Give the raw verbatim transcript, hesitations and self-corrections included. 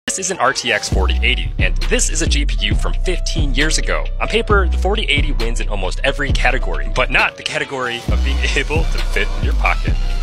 This is an R T X forty eighty, and this is a G P U from fifteen years ago. On paper, the forty eighty wins in almost every category, but not the category of being able to fit in your pocket.